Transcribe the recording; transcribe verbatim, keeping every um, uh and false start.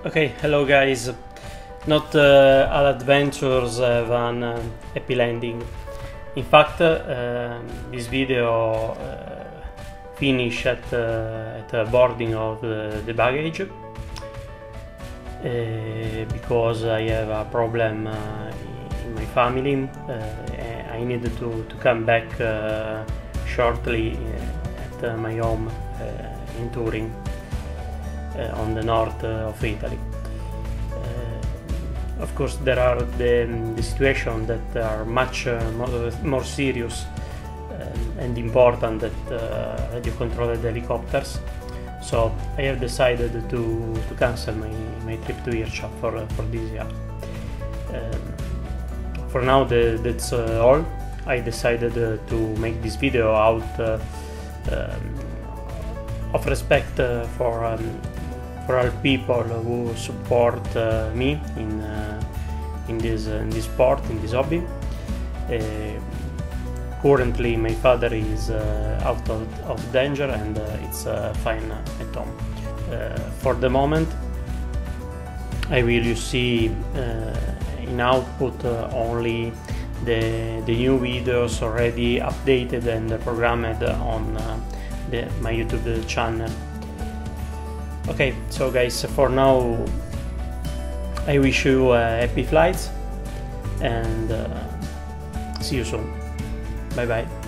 Okay, hello guys. Not uh, all adventures have an uh, happy landing. In fact, uh, this video uh, finished at, uh, at the boarding of the, the baggage uh, because I have a problem uh, in my family. Uh, I needed to, to come back uh, shortly at uh, my home uh, in Turin. Uh, on the north uh, of Italy. Uh, of course, there are the, the situations that are much uh, more, more serious um, and important that uh, radio controlled helicopters. So I have decided to, to cancel my, my trip to IRCHA for, uh, for this year. Um, for now, the, that's uh, all. I decided uh, to make this video out uh, um, of respect uh, for um, for all people who support uh, me in uh, in this uh, in this sport, in this hobby. Uh, currently, my father is uh, out of, of danger and uh, it's uh, fine at home. Uh, for the moment, I will see uh, in output uh, only the the new videos already updated and programmed on uh, the, my YouTube channel. Okay, so guys, for now I wish you uh, happy flights and uh, see you soon. Bye bye.